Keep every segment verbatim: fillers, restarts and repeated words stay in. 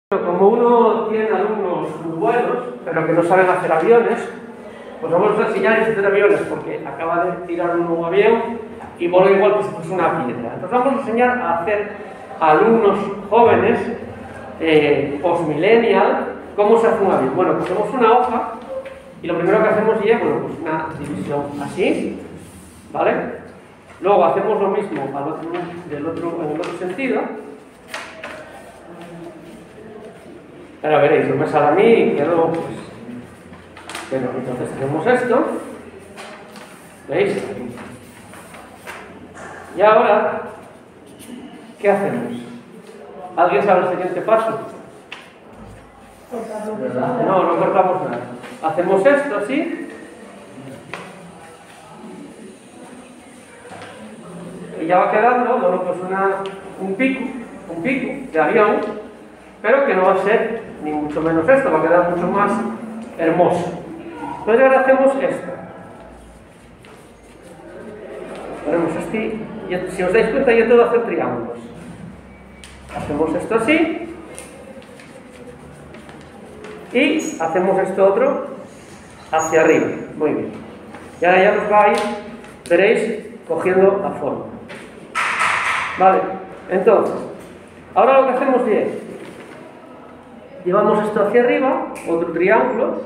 Como uno tiene alumnos muy buenos, pero que no saben hacer aviones, pues vamos a enseñarles a hacer aviones, porque acaba de tirar un nuevo avión y vuela igual que si fuese una piedra. Entonces vamos a enseñar a hacer a alumnos jóvenes, eh, post-millennial, cómo se hace un avión. Bueno, cogemos una hoja y lo primero que hacemos es, bueno, pues una división así, ¿vale? Luego hacemos lo mismo al otro, del otro, en el otro sentido. Ahora veréis, no me sale a mí y quedo, pues... Bueno, entonces hacemos esto. ¿Veis? Y ahora, ¿qué hacemos? ¿Alguien sabe el siguiente paso? No, no cortamos nada. Hacemos esto así. Y ya va quedando, bueno, pues una, un pico, un pico de avión, pero que no va a ser ni mucho menos esto, va a quedar mucho más hermoso. Entonces ahora hacemos esto. Ponemos así, y si os dais cuenta yo todo hacer triángulos. Hacemos esto así, y hacemos esto otro hacia arriba. Muy bien. Y ahora ya os vais, veréis, cogiendo la forma. Vale, entonces, ahora lo que hacemos es, llevamos esto hacia arriba, otro triángulo,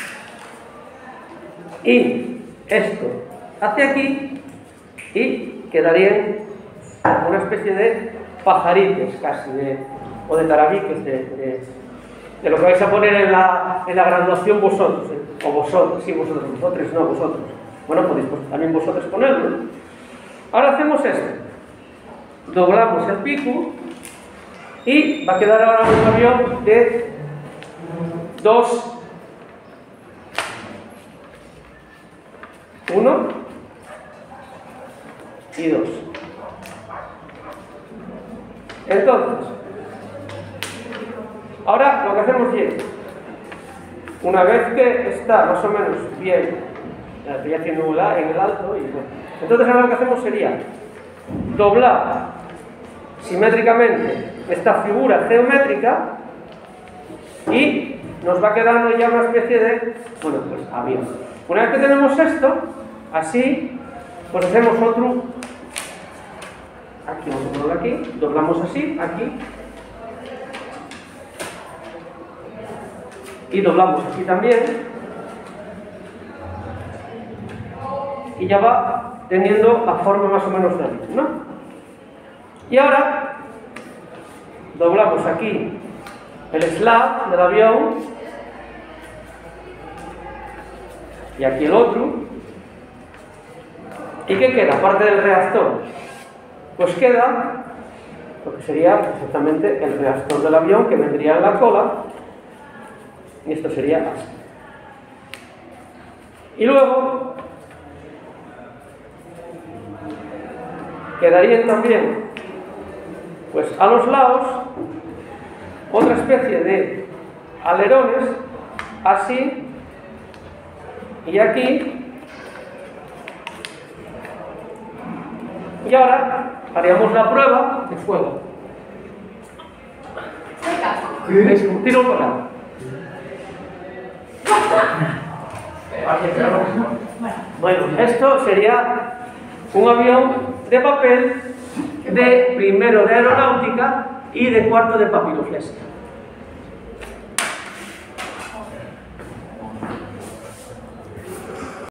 y esto hacia aquí, y quedarían una especie de pajaritos casi, de, o de tarabiques, de, de, de lo que vais a poner en la, en la graduación vosotros, ¿eh? O vosotros, sí, vosotros, vosotros, no vosotros. Bueno, podéis pues, también vosotros ponerlo. Ahora hacemos esto, doblamos el pico, y va a quedar ahora un avión de dos, uno y dos. Entonces, ahora lo que hacemos es, una vez que está más o menos bien, estoy haciendo en el alto, y bueno, entonces ahora lo que hacemos sería doblar simétricamente esta figura geométrica y nos va quedando ya una especie de, bueno, pues avión. Una vez que tenemos esto, así, pues hacemos otro, aquí vamos a ponerlo aquí, doblamos así, aquí, y doblamos aquí también, y ya va teniendo la forma más o menos de avión, ¿no? Y ahora doblamos aquí el slab del avión y aquí el otro. ¿Y qué queda? Aparte del reactor, pues queda lo que sería exactamente el reactor del avión, que vendría en la cola, y esto sería así. Y luego quedarían también, pues a los lados, otra especie de alerones, así, y aquí, y ahora haríamos la prueba de fuego. ¿Qué? Tiro por acá. Bueno, esto sería un avión de papel de primero de aeronáutica y de cuarto de papiroflexia.